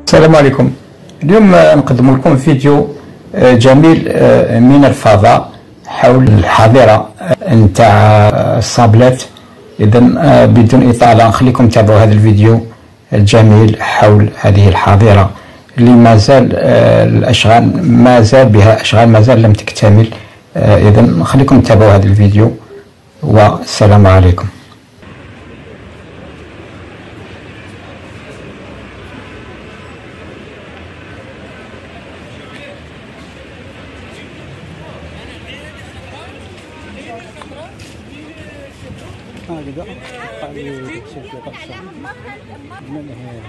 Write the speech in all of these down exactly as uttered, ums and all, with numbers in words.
السلام عليكم. اليوم نقدم لكم فيديو جميل من الفضاء حول الحظيرة نتاع الصابلات. اذا بدون اطاله نخليكم تتابعوا هذا الفيديو الجميل حول هذه الحظيرة اللي ما زال الاشغال ما زال بها اشغال ما زال لم تكتمل. اذا نخليكم تتابعوا هذا الفيديو والسلام عليكم. هذا هذه شكل قصة من هي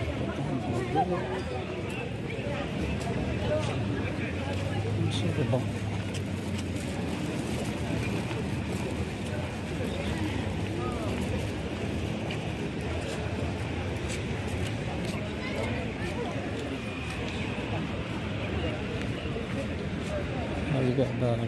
هذه قاعدة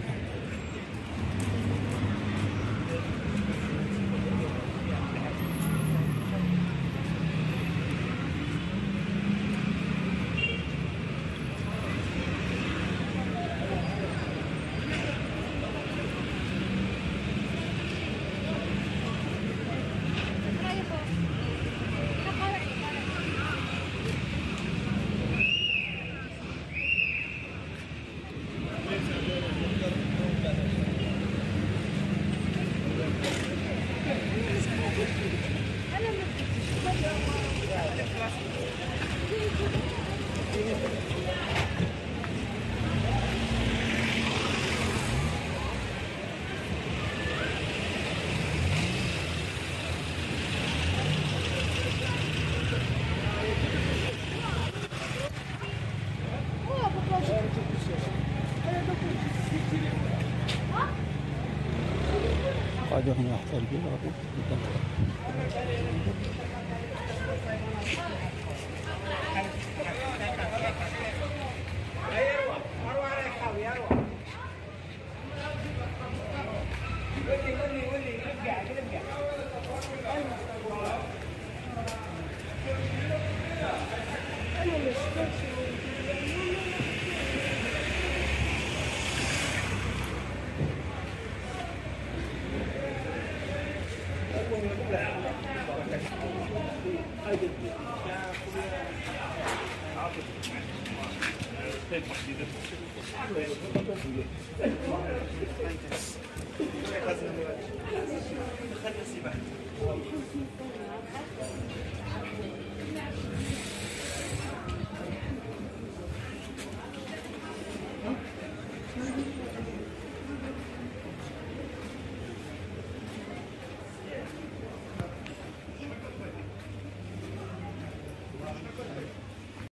قاعدة هنا أحتاج بها Thank you.